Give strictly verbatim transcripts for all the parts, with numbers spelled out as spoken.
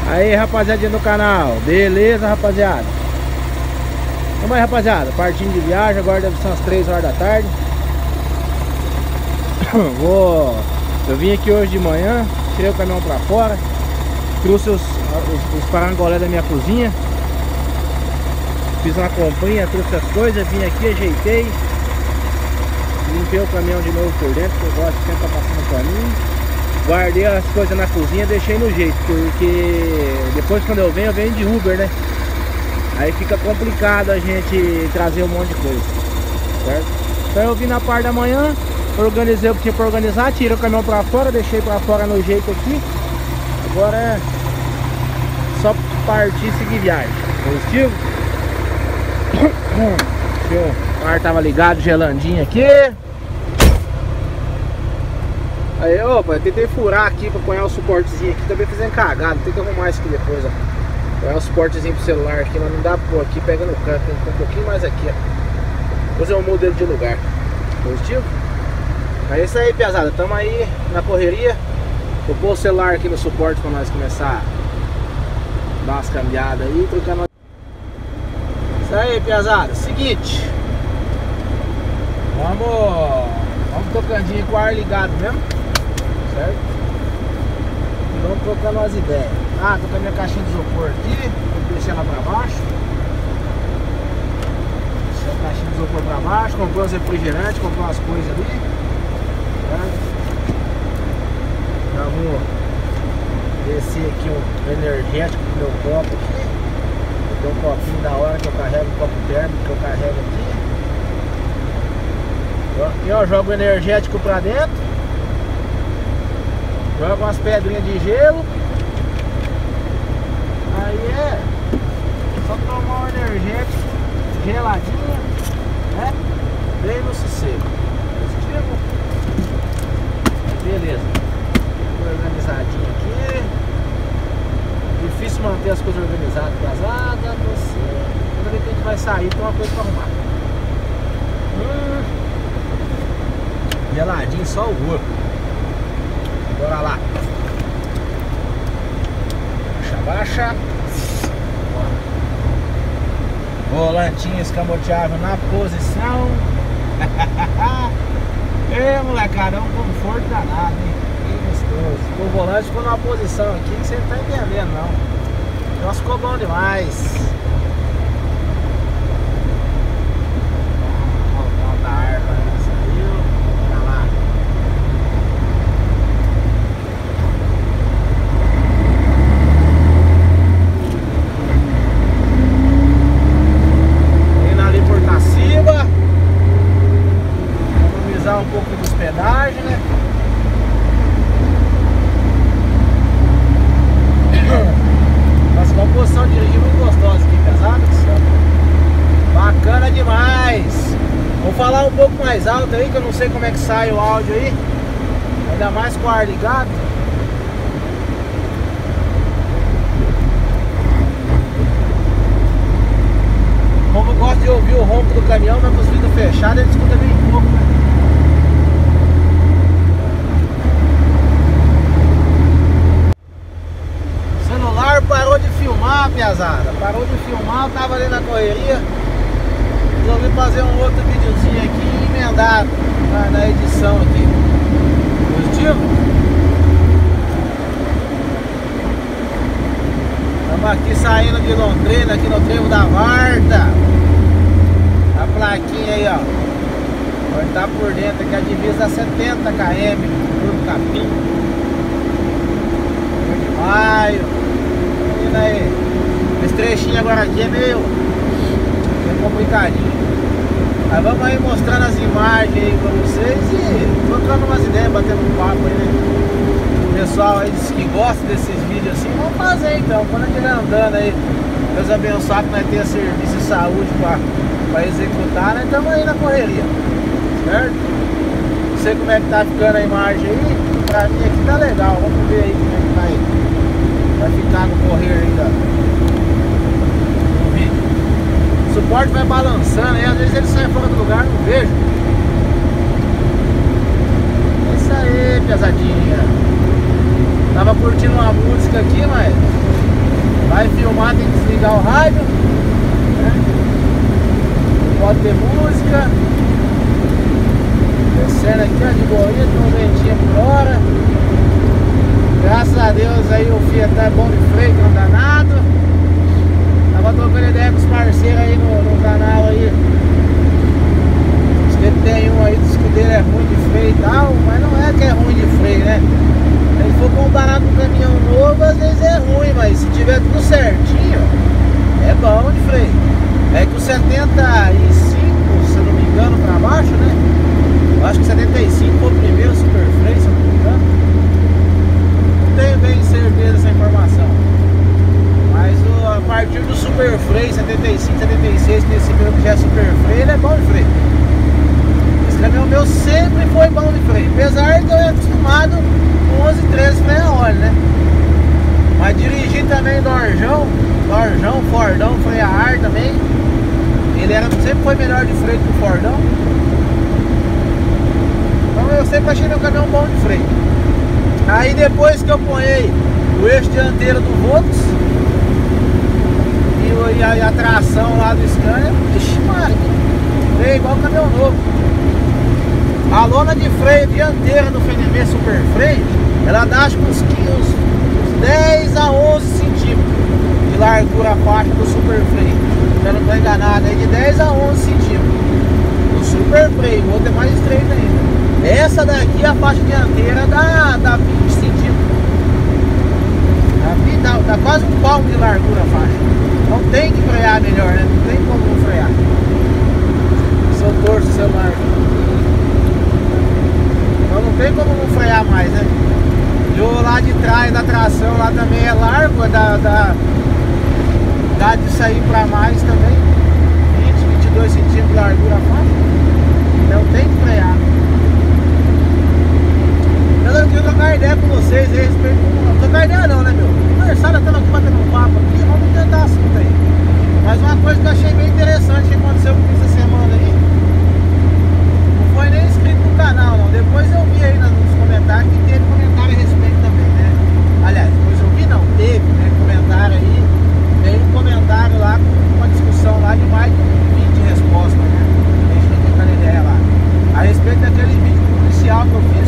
Aí, rapaziadinha do canal, beleza, rapaziada? Vamos aí, rapaziada, partindo de viagem. Agora deve ser umas três horas da tarde. Vou... Eu vim aqui hoje de manhã, tirei o caminhão pra fora, trouxe os, os, os parangolé da minha cozinha, fiz uma comprinha, trouxe as coisas, vim aqui, ajeitei, limpei o caminhão de novo por dentro, que eu gosto de sempre estar passando o caminho. Guardei as coisas na cozinha, deixei no jeito, porque depois quando eu venho, eu venho de Uber, né? Aí fica complicado a gente trazer um monte de coisa, certo? Então eu vim na parte da manhã, organizei o que tinha pra organizar, tirei o caminhão pra fora, deixei pra fora no jeito aqui. Agora é só partir e seguir viagem. Positivo? O ar tava ligado, gelandinho aqui. Aí, opa, eu tentei furar aqui pra apanhar o suportezinho aqui, também fazendo cagada, tem que arrumar isso aqui depois, ó. Apanhar o suportezinho pro celular aqui, mas não dá pra pôr aqui, pega no canto, tem que pôr um pouquinho mais aqui, ó. Depois eu mudo ele de lugar. Positivo? É isso aí, piazada, tamo aí na correria. Vou pôr o celular aqui no suporte pra nós começar a dar umas cambiadas aí, trocando. Isso aí, piazada, seguinte. Vamos, vamos tocandinho com o ar ligado mesmo, certo? E vamos trocando umas ideias. Ah, tô com a minha caixinha de isopor aqui, vou deixar ela pra baixo. Deixar a caixinha de isopor pra baixo, comprei uns refrigerantes, comprei umas coisas ali. Já vou descer aqui um energético pro meu copo aqui. Tem um copinho da hora que eu carrego, um copo térmico que eu carrego aqui. E eu jogo o energético pra dentro. Jogo umas pedrinhas de gelo. Aí é só tomar um energético geladinho, né? Bem no sossego. Positivo. Beleza, organizadinho aqui. Difícil manter as coisas organizadas, pesadas. Você... Toda vez que a gente vai sair, tem uma coisa pra arrumar. Hum. Geladinho, só o ouro. Bora lá. Baixa, baixa. Volantinho escamoteável na posição. É, molecada, é um conforto danado, hein? Que gostoso. O volante ficou numa posição aqui que você não tá entendendo, não. Nossa, ficou bom demais. Volta a arma, saiu. Olha lá. Indo ali por Taciba. Um pouco de hospedagem, né? Nossa, uma posição de dirigir muito gostosa aqui, pesado. Bacana demais. Vou falar um pouco mais alto aí, que eu não sei como é que sai o áudio aí. Ainda mais com o ar ligado. Como eu gosto de ouvir o ronco do caminhão, mas com os vidros fechados, ele escuta bem pouco, né? Parou de filmar, piazada. Parou de filmar, eu tava ali na correria. Resolvi fazer um outro videozinho aqui emendado na, na edição aqui. Positivo? Estamos aqui saindo de Londrina, aqui no trevo da Varta. A plaquinha aí, ó. Vai estar por dentro aqui, a divisa a setenta quilômetros por capim. de maio. Aí. Esse trechinho agora aqui é meio, meio complicadinho. Mas vamos aí mostrando as imagens aí pra vocês e trocando umas ideias, batendo um papo aí, né? O pessoal aí diz que gosta desses vídeos assim, vamos fazer então. Quando a gente estiver andando aí, Deus abençoe que nós tenha serviço de saúde pra, pra executar, nós estamos aí na correria, certo? Não sei como é que tá ficando a imagem aí, pra mim aqui tá legal, vamos ver aí como é que vai, vai ficar no correr ainda no vídeo. O suporte vai balançando aí, às vezes ele sai fora do lugar, não vejo. É isso aí, pesadinha. Tava curtindo uma música aqui, mas Vai filmar, tem que desligar o rádio, né? Pode ter música. Descendo aqui, ó, de boinha, tem um ventinho por hora. Graças a Deus aí o Fiat tá bom de freio, não dá nada. Tava trocando ideia com os parceiros aí no, no canal aí. Diz que ele tem um aí, diz que o dele é ruim de freio e tal, mas não é que é ruim de freio, né? Se ele for comparar com um caminhão novo, às vezes é ruim, mas se tiver tudo certinho, é bom de freio. É que o setenta e cinco, se eu não me engano, pra baixo, né? Eu acho que setenta e cinco foi o primeiro super freio, se eu não me engano. Não tenho bem certeza dessa informação. Mas o, a partir do super freio, setenta e cinco, setenta e seis, nesse meu que já é super freio, ele é bom de freio. Esse caminhão meu sempre foi bom de freio. Apesar de eu ir acostumado com onze, treze freio a óleo, né? Mas dirigi também Dorjão, Dorjão, Fordão, freio a ar também. Ele era, sempre foi melhor de freio que o Fordão. Então eu sempre achei meu caminhão bom de freio. Aí depois que eu ponhei o eixo dianteiro do Volks e, e, a, e a tração lá do Scania, vixe Maria, freio igual caminhão novo. A lona de freio dianteira do F N V Super Freio, ela dá acho que uns, uns, uns dez a onze centímetros de largura a faixa do Super Freio. Se eu não estou enganado, é de dez a onze centímetros do Super Freio, o outro é mais estreito ainda. Essa daqui, a faixa dianteira, dá, dá vinte centímetros. Dá, dá, dá quase um palmo de largura a faixa. Então tem que frear melhor, né? Não tem como não frear. Se eu torço o celular. Então não tem como não frear mais, né? E o lá de trás da tração lá também é largo, dá, dá, dá de sair pra mais também. vinte, vinte e dois centímetros de largura a faixa. Então tem que frear. Eu queria trocar ideia com vocês aí, respeito. Não trocar ideia não, né, meu? Conversar, estamos aqui batendo um papo aqui, vamos tentar assunto aí. Mas uma coisa que eu achei bem interessante que aconteceu comigo essa semana aí, não foi nem inscrito no canal, não. Depois eu vi aí nos comentários que teve comentário a respeito também, né? Aliás, depois eu vi não, teve, né? Comentário aí, tem um comentário lá com uma discussão lá de mais de vinte respostas, né? A gente não trocando ideia lá. A respeito daquele vídeo policial que eu fiz.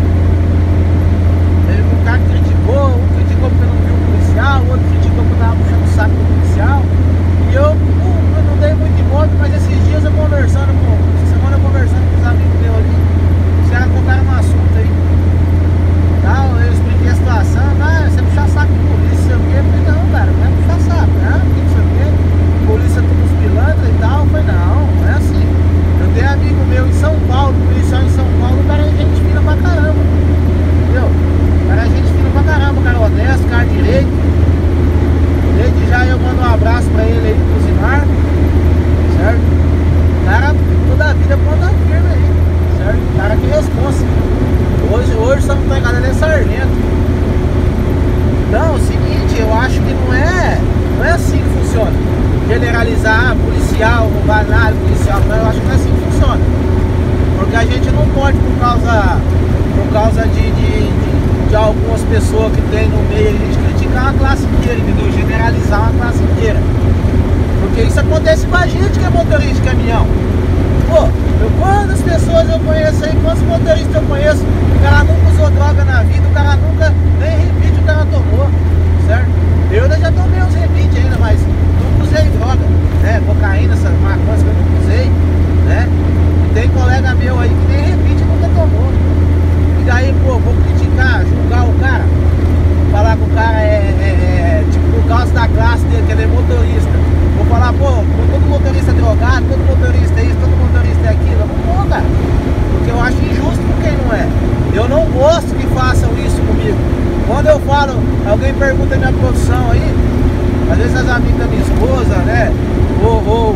Um cara criticou, um criticou porque não viu o policial, o outro criticou porque estava puxando o saco do policial. E eu, eu não dei muito imote, mas esses dias eu conversando com, essa semana eu conversando com os amigos meus ali, os caras tocaram um assunto aí. Tal, eu expliquei a situação, ah, você puxar saco de polícia, sei o quê. Eu falei, não, cara, não é puxar saco, né? Não sei o quê. Polícia todos os pilantras e tal. Eu falei, não, não é assim. Eu tenho amigo meu em São Paulo, policial em São Paulo, o cara é gente fina pra caramba. Entendeu? O cara é gente fina pra caramba, o cara é honesto, o cara é direito. Desde já eu mando um abraço pra ele aí, cozinhar, certo? O cara toda a vida conta firme aí, certo? O cara que responsa. Hoje, hoje, se eu não tô enganado, ele é sargento. Então, é o seguinte, eu acho que não é, não é assim que funciona. Generalizar, policial, não vai nada, policial, não, eu acho que não é assim que funciona. Porque a gente não pode, por causa, por causa de, de, de, de algumas pessoas que tem no meio, a gente criticar uma classe inteira, entendeu? Generalizar uma classe inteira. Porque isso acontece com a gente que é motorista de caminhão. Pô, eu, quantas pessoas eu conheço aí, quantos motoristas eu conheço, o cara nunca usou droga na vida, o cara nunca, nem repeat o cara tomou, certo? Eu ainda já tomei uns repeat ainda, mas nunca usei droga, né? Cocaína, essas maconhas que eu nunca usei, né? E tem colega meu aí que nem repeat nunca tomou. E daí, pô, vou criticar, julgar o cara, falar que o cara é, é, é tipo, por causa da classe dele, que ele é motorista. Vou falar, pô, todo motorista é drogado, todo motorista é isso, todo motorista é aquilo. Eu não vou, cara. Porque eu acho injusto com quem não é. Eu não gosto que façam isso comigo. Quando eu falo, alguém pergunta a minha profissão aí, às vezes as amigas da minha esposa, né? Ou, ou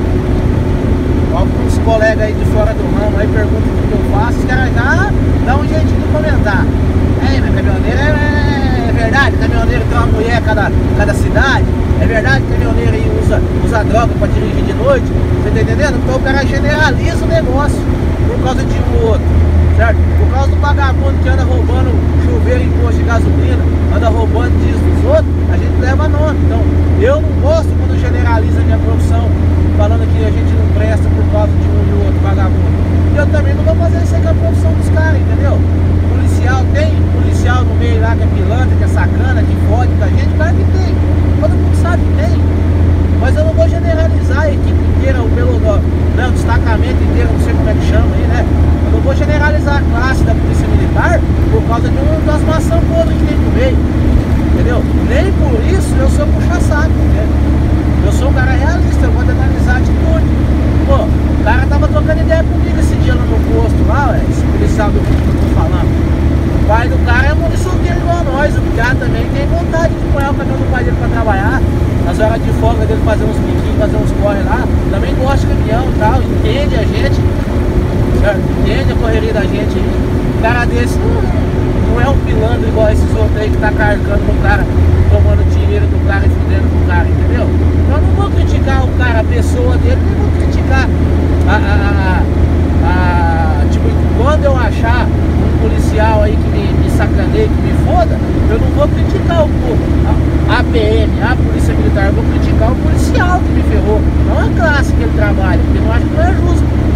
alguns colegas aí de fora do ramo aí perguntam o que eu faço, os caras já dão um jeitinho de comentar. É, minha caminhoneira é, é verdade, caminhoneiro tem uma mulher em cada, cada cidade. É verdade que caminhoneiro aí usa, usa droga pra dirigir de noite. Você tá entendendo? Então o cara generaliza o negócio por causa de um outro, certo? Por causa do vagabundo que anda roubando chuveiro em posto de gasolina, anda roubando diesel dos outros, a gente leva nome. Então Nem por isso eu sou puxa-saco, né? Eu sou um cara realista, eu vou analisar a atitude. Pô, o cara tava trocando ideia comigo esse dia lá no posto, lá, ué, esse policial do que eu tô falando. O pai do cara é muniçoqueiro igual nós, o cara também tem vontade de pôr o caminhão do pai dele pra trabalhar. Nas horas de folga dele fazer uns piquinhos, fazer uns corre lá. Também gosta de caminhão e tal, entende a gente, certo? Entende a correria da gente aí. Um cara desse não, não é um pilantra igual esses outros aí que tá carregando no cara, tomando dinheiro do cara e fudendo com o cara, entendeu? Eu não vou criticar o cara, a pessoa dele, nem vou criticar a, a, a, a tipo, quando eu achar um policial aí que me, me sacaneie, que me foda, eu não vou criticar o a, a P M, a Polícia Militar, eu vou criticar o policial que me ferrou, não a classe que ele trabalha, porque eu acho que não é justo